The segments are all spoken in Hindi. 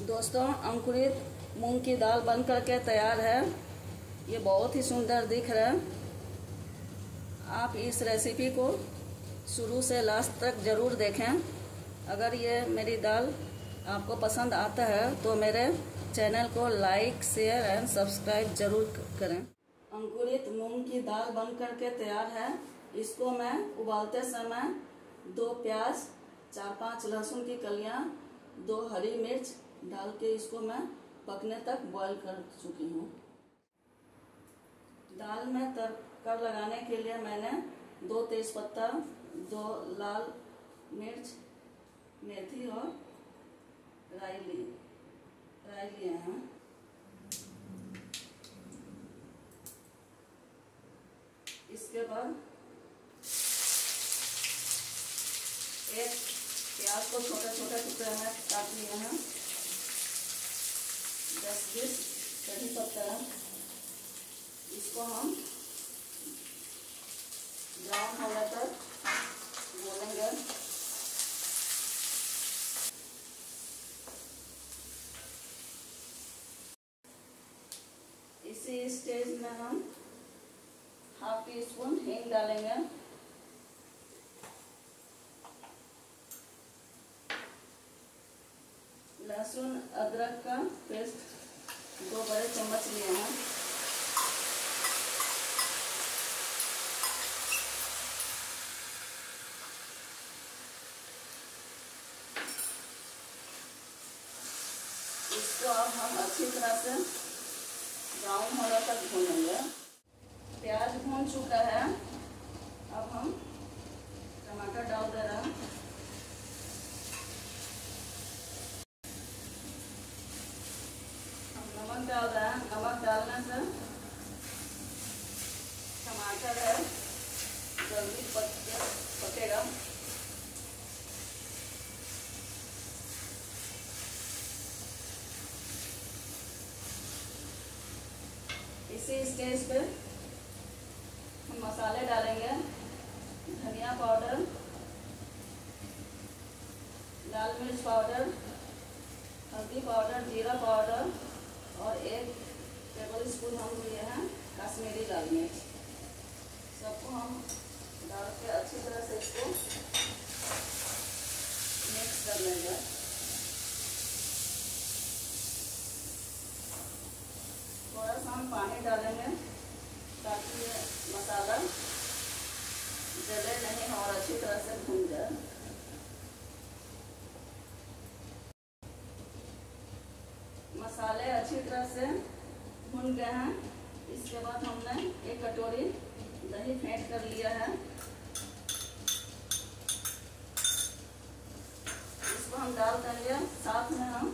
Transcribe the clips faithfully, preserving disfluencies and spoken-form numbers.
दोस्तों, अंकुरित मूंग की दाल बन करके तैयार है। ये बहुत ही सुंदर दिख रहा है। आप इस रेसिपी को शुरू से लास्ट तक ज़रूर देखें। अगर ये मेरी दाल आपको पसंद आता है तो मेरे चैनल को लाइक, शेयर एंड सब्सक्राइब जरूर करें। अंकुरित मूंग की दाल बन करके तैयार है। इसको मैं उबालते समय दो प्याज, चार पांच लहसुन की कलियां, दो हरी मिर्च डाल के इसको मैं पकने तक बॉईल कर चुकी हूँ। दाल में तड़का लगाने के लिए मैंने दो तेजपत्ता, दो लाल मिर्च, मेथी और राई ली राई लिए हैं। इसके बाद एक प्याज को छोटे छोटे टुकड़े में काट लिए हैं। दस बीस कड़ी पत्ता, इसको हम ब्राउन होने तक भूनेंगे। इसी स्टेज में हम हाफ टी स्पून हींग डालेंगे। लहसुन अदरक का पेस्ट दो बड़े चम्मच लिए हैं। इसको अब हम अच्छी तरह से ब्राउन होने तक भूनेंगे। प्याज भून चुका है। अब हम टमाटर डाल दे रहे हैं। नमक डाल रहे हैं। नमक डालने से टमाटर है जल्दी पक पकेगा। इसी स्टेज पे हम मसाले डालेंगे। धनिया पाउडर, लाल मिर्च पाउडर, हल्दी पाउडर, जीरा पाउडर और एक टेबल स्पून हम लिए हैं कश्मीरी लाल मिर्च। सबको हम डाल के अच्छी तरह से इसको मिक्स कर लेंगे। थोड़ा सा हम पानी डालेंगे ताकि ये मसाला जले नहीं और अच्छी तरह से भून जाए। मसाले अच्छी तरह से भून गए हैं। इसके बाद हमने एक कटोरी दही फेंट कर लिया है। इसको हम डाल देंगे। साथ में हम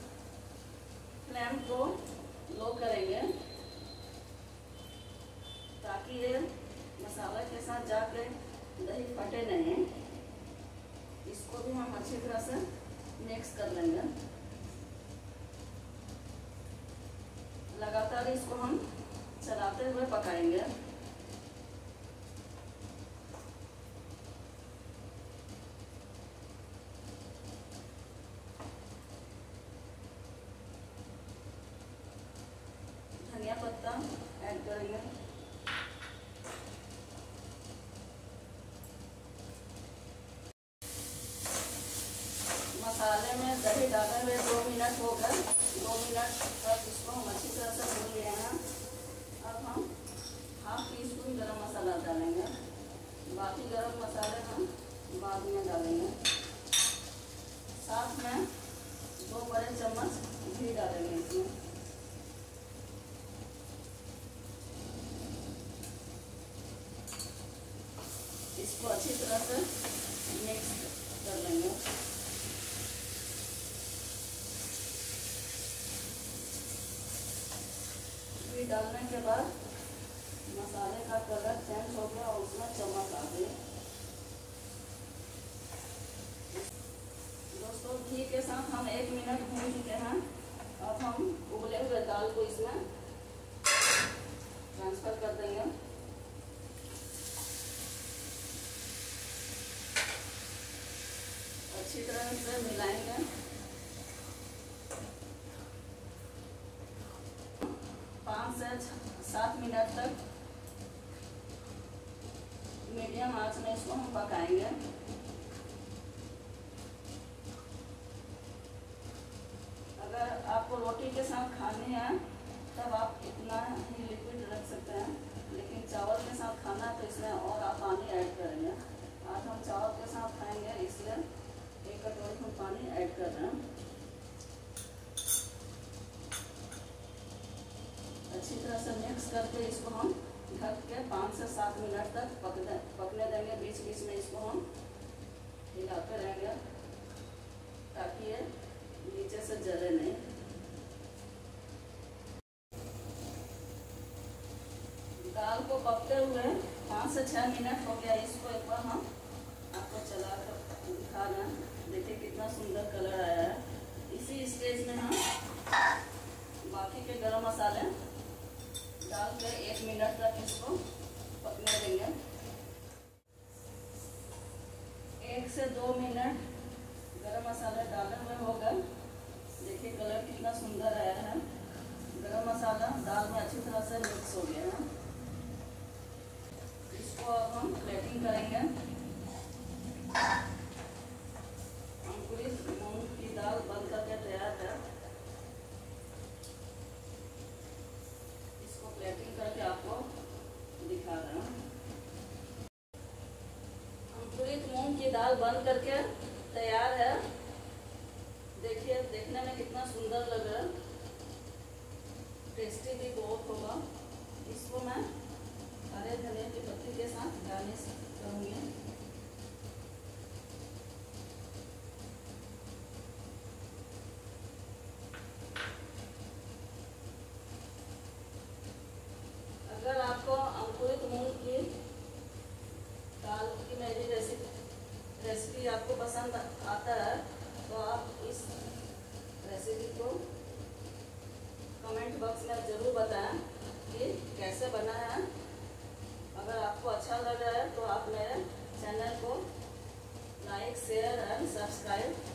फ्लेम को लो करेंगे ताकि ये मसाला के साथ जाके दही फटे नहीं। इसको भी हम अच्छी तरह से मिक्स कर लेंगे। लगातार इसको हम चलाते हुए पकाएंगे। धनिया पत्ता ऐड करेंगे। मसाले में दही डाले हुए दो मिनट हो गए। दो मिनट तक इसको हम अच्छी तरह से भून लिए हैं। अब हम हाफ टी स्पून गरम मसाला डालेंगे। बाकी गरम मसाले हम बाद में डालेंगे। साथ में दो बड़े चम्मच घी डालेंगे इसमें। इसको अच्छी तरह से मिक्स कर लेंगे। घी डालने के बाद मसाले का कलर चेंज हो गया और उसमें चमक आ गई। दोस्तों, घी के साथ हम एक मिनट भून चुके हैं। अब हम उबले हुए दाल को इसमें ट्रांसफर कर देंगे। अच्छी तरह से मिलाएंगे। से सात मिनट तक मीडियम आंच में इसको हम पकाएंगे। अगर आपको रोटी के साथ खानी है तब आप इतना ही लिक्विड रख सकते हैं, लेकिन चावल के साथ खाना है तो इसमें और आप पानी ऐड करेंगे। आज हम चावल के साथ खाएंगे, इसलिए एक कटोरी में पानी ऐड कर रहे हैं। अच्छी तरह से मिक्स करके इसको हम ढक के पाँच से सात मिनट तक पकने पकने देंगे। बीच बीच में इसको हम हिलाते रहेंगे ताकि ये नीचे से जले नहीं। दाल को पकते हुए पाँच से छः मिनट हो गया। इसको एक बार हम आपको चला कर दिखा रहे हैं। देखिए कितना सुंदर कलर आया है। इसी स्टेज में हम बाकी के गरम मसाले डाल कर एक मिनट तक इसको पकने देंगे। एक से दो मिनट गरम मसाला डाले हुए हो गए। देखिए कलर कितना सुंदर आया है। गरम मसाला दाल में अच्छी तरह से मिक्स हो गया है। इसको अब हम प्लेटिंग करेंगे। अंकुरित मूंग की दाल बन करके तैयार है। इसको प्लेटिंग करके आपको दिखा रहे हैं। अंकुरित मूंग की दाल बन करके तैयार है। देखिए देखने में कितना सुंदर लग रहा है, टेस्टी भी बहुत होगा। इसको मैं हरे धनिया की पत्ती के साथ गार्निश करूँगी। अगर आपको अंकुरित मूंग की दाल की मेरी रेसिपी रेसिपी आपको पसंद आता है तो आप इस रेसिपी को कमेंट बॉक्स में ज़रूर बताएं कि कैसे बना है। अगर आपको अच्छा लग रहा है तो आप मेरे चैनल को लाइक, शेयर एंड सब्सक्राइब